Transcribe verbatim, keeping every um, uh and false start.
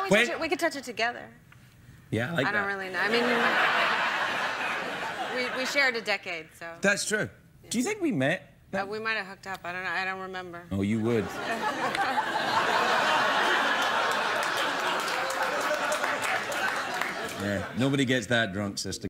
we, When... touch it, we could touch it together. Yeah, I like I that. don't really know. I mean, we, we shared a decade, so... That's true. Yeah. Do you think we met? Uh, we might have hooked up. I don't know. I don't remember. Oh, you would. Yeah, nobody gets that drunk, sister.